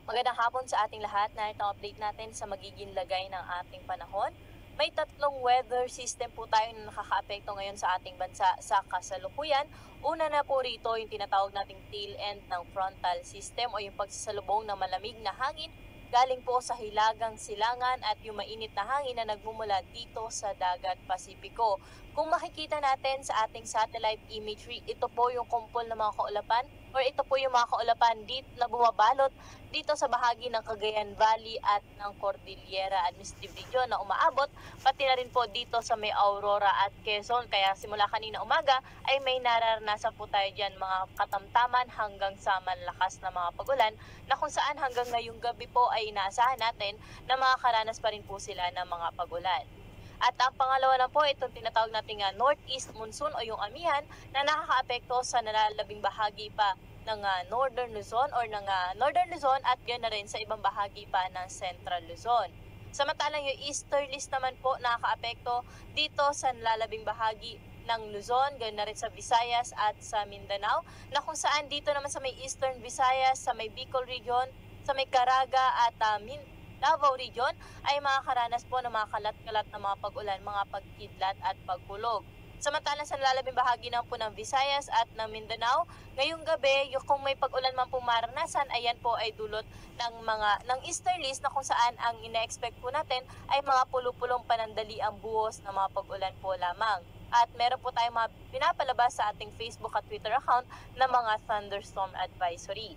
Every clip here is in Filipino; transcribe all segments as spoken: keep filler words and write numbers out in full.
Magandang hapon sa ating lahat. Narito ang update natin sa magiging lagay ng ating panahon. May tatlong weather system po tayo na nakakaapekto ngayon sa ating bansa sa kasalukuyan. Una na po rito yung tinatawag nating tail end ng frontal system o yung pagsasalubong ng malamig na hangin galing po sa hilagang silangan at yung mainit na hangin na nagmumula dito sa dagat Pasipiko. Kung makikita natin sa ating satellite imagery, ito po yung kumpol ng mga kaulapan or ito po yung mga kaulapan dito na bumabalot dito sa bahagi ng Cagayan Valley at ng Cordillera Administrative Region na umaabot pati na rin po dito sa may Aurora at Quezon. Kaya simula kanina umaga ay may nararanasan po tayo dyan mga katamtaman hanggang sa malakas na mga pagulan na kung saan hanggang ngayong gabi po ay inaasahan natin na makakaranas pa rin po sila ng mga pagulan. At ang pangalawa na po, itong tinatawag nating uh, northeast monsoon o yung amihan na nakakaapekto sa nalalabing bahagi pa ng uh, northern Luzon or ng uh, northern Luzon at ganoon na rin sa ibang bahagi pa ng central Luzon. Samantalang yung easterlies naman po nakakaapekto dito sa nalalabing bahagi ng Luzon, ganoon na rin sa Visayas at sa Mindanao, na kung saan dito naman sa may eastern Visayas, sa may Bicol region, sa may Caraga at uh, Mindanao, Davao Region ay makakaranas po ng mga kalat-kalat na mga pag-ulan, mga pagkidlat at pagkulog. Samantalang sa lalabing bahagi naman po ng Visayas at ng Mindanao, ngayong gabi, yung kung may pag-ulan man po maranasan, ayan po ay dulot ng mga ng easterlies na kung saan ang ina-expect po natin ay mga pulupulong panandali ang buhos ng mga pag-ulan po lamang. At meron po tayong mga pinapalabas sa ating Facebook at Twitter account na mga thunderstorm advisory.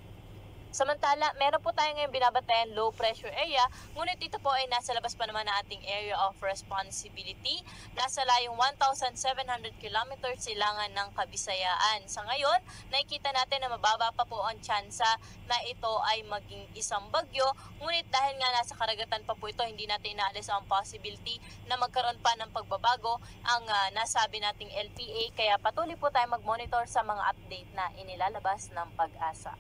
Samantala, meron po tayo ngayon binabantayan low pressure area, ngunit ito po ay nasa labas pa naman ng ating area of responsibility. Nasa layong one thousand seven hundred kilometers silangan ng Kabisayaan. Sa ngayon, nakikita natin na mababa pa po ang tsansa na ito ay maging isang bagyo, ngunit dahil nga nasa karagatan pa po ito, hindi natin inaalis ang possibility na magkaroon pa ng pagbabago ang uh, nasabi nating L P A, kaya patuloy po tayo mag-monitor sa mga update na inilalabas ng Pag-asa.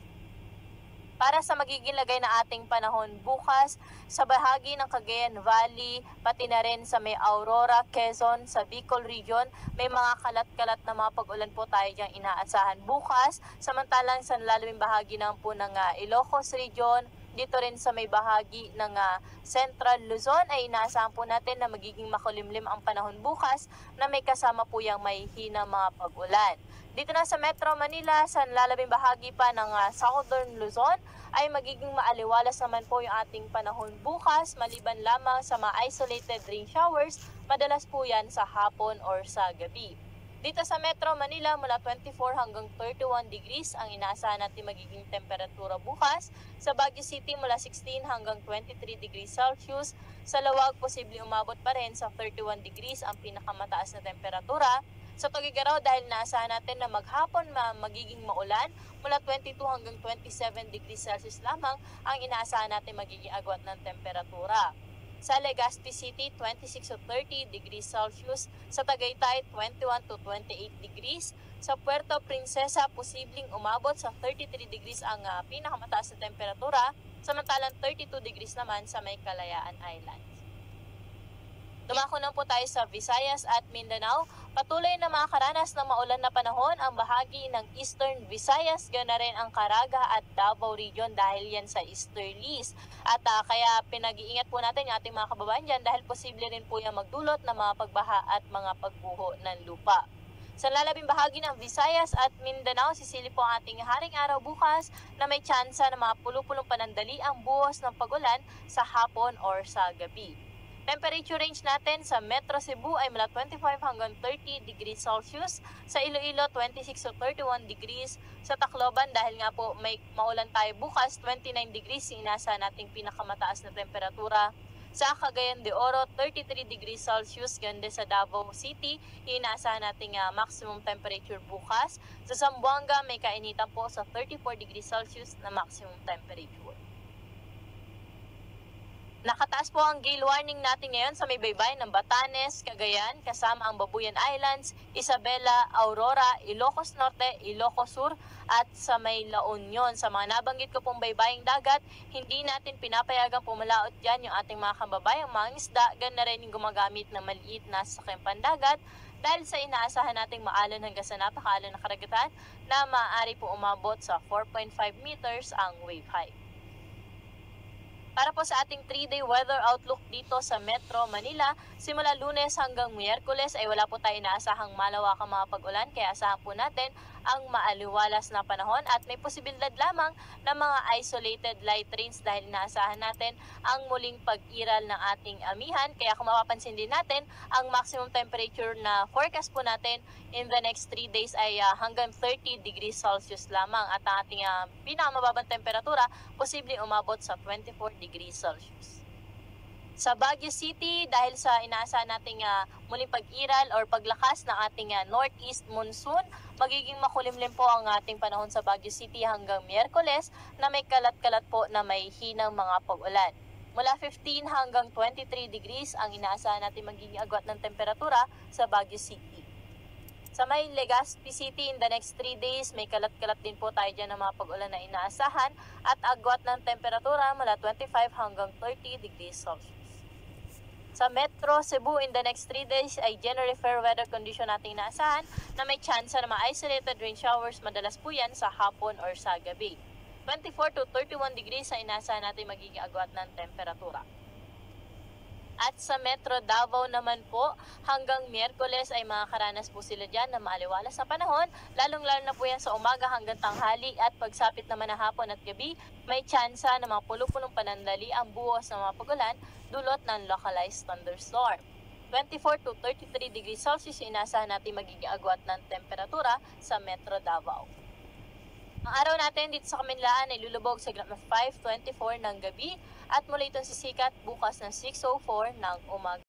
Para sa magiging lagay na ating panahon bukas, sa bahagi ng Cagayan Valley, pati na rin sa may Aurora, Quezon, sa Bicol Region, may mga kalat-kalat na mga pag-ulan po tayo diyang inaasahan bukas. Samantalang sa lalaming bahagi naman po ng uh, Ilocos Region, dito rin sa may bahagi ng uh, Central Luzon ay inaasahan po natin na magiging makulimlim ang panahon bukas na may kasama po yung may hina mga pag-ulan. Dito na sa Metro Manila, sa lalabing bahagi pa ng uh, Southern Luzon, ay magiging maaliwalas naman po yung ating panahon bukas, maliban lamang sa mga isolated rain showers, madalas po yan sa hapon or sa gabi. Dito sa Metro Manila, mula twenty-four hanggang thirty-one degrees ang inaasahan natin magiging temperatura bukas. Sa Baguio City, mula sixteen hanggang twenty-three degrees Celsius. Sa Lawag, posible umabot pa rin sa thirty-one degrees ang pinakamataas na temperatura. Sa Tuguegarao, dahil naasahan natin na maghapon ma magiging maulan, mula twenty-two hanggang twenty-seven degrees Celsius lamang ang inaasahan natin magiging agwat ng temperatura. Sa Legazpi City, twenty-six to thirty degrees Celsius. Sa Tagaytay, twenty-one to twenty-eight degrees. Sa Puerto Princesa, posibleng umabot sa thirty-three degrees ang uh, pinakamataas na temperatura, samantalang thirty-two degrees naman sa may Kalayaan Islands. Dumako na po tayo sa Visayas at Mindanao. Patuloy na makakaranas ng maulan na panahon ang bahagi ng Eastern Visayas, ganoon na rin ang Caraga at Davao Region dahil yan sa easterlies. At uh, kaya pinag-iingat po natin yung ating mga kababayan dyan dahil posible rin po yung magdulot ng mga pagbaha at mga pagbuho ng lupa. Sa lalabing bahagi ng Visayas at Mindanao, sisilip po ang ating haring araw bukas na may tsansa ng mga pulupulong panandali ang buhos ng pagulan sa hapon or sa gabi. Temperature range natin sa Metro Cebu ay mula twenty-five hanggang thirty degrees Celsius. Sa Iloilo, twenty-six to thirty-one degrees. Sa Tacloban, dahil nga po may maulan tayo bukas, twenty-nine degrees sinasa nating pinakamataas na temperatura. Sa Cagayan de Oro, thirty-three degrees Celsius. Ganda sa Davao City, inaasahan nating uh, maximum temperature bukas. Sa Zamboanga, may kainitan po sa thirty-four degrees Celsius na maximum temperature. Nakataas po ang gale warning natin ngayon sa may baybay ng Batanes, Cagayan, kasama ang Babuyan Islands, Isabela, Aurora, Ilocos Norte, Ilocos Sur at sa may La Union. Sa mga nabanggit ko pong baybaying dagat, hindi natin pinapayagang pumalaot dyan yung ating mga kababayang mga isda, gan na rin yung gumagamit ng maliit na sasakyang pandagat dahil sa inaasahan nating maalon hanggang sa napakaalon na karagatan na maaari po umabot sa four point five meters ang wave height. Para po sa ating three day weather outlook dito sa Metro Manila, simula Lunes hanggang Miyerkules ay wala po tayo inaasahang malawakang mga pag-ulan, kaya asahan po natin ang maaliwalas na panahon at may posibilidad lamang ng mga isolated light rains dahil inaasahan natin ang muling pag-iral ng ating amihan. Kaya kung mapapansin din natin, ang maximum temperature na forecast po natin in the next three days ay uh, hanggang thirty degrees Celsius lamang at ang ating uh, pinakamababang temperatura posibleng umabot sa twenty-four degrees Celsius. Sa Baguio City, dahil sa inaasahan nating uh, muling pag-iral or paglakas ng ating uh, northeast monsoon, magiging makulimlim po ang ating panahon sa Baguio City hanggang Miyerkules na may kalat-kalat po na may hinang mga pag-ulan. Mula fifteen hanggang twenty-three degrees ang inaasahan natin magiging agwat ng temperatura sa Baguio City. Sa may Legazpi City, in the next three days, may kalat-kalat din po tayo dyan ng mga pag-ulan na inaasahan at agwat ng temperatura mula twenty-five hanggang thirty degrees Celsius. Sa Metro Cebu, in the next three days ay generally fair weather condition natin inaasahan na may chance na mga isolated rain showers, madalas po yan sa hapon or sa gabi. twenty-four to thirty-one degrees ay inaasahan natin magiging agwat ng temperatura. At sa Metro Davao naman po, hanggang Miyerkules ay makakaranas po sila dyan na maaliwalas sa panahon, lalong-lalo na po yan sa umaga hanggang tanghali at pagsapit naman ng hapon at gabi, may tsansa na mga pulo-punong panandali ang buhos ng mga pagulan dulot ng localized thunderstorm. twenty-four to thirty-three degrees Celsius inaasahan natin magiging agwat ng temperatura sa Metro Davao. Ang araw natin dito sa Kaminlaan ay lulubog sa five twenty-four ng gabi at mula itong sisikat bukas ng six oh four ng umaga.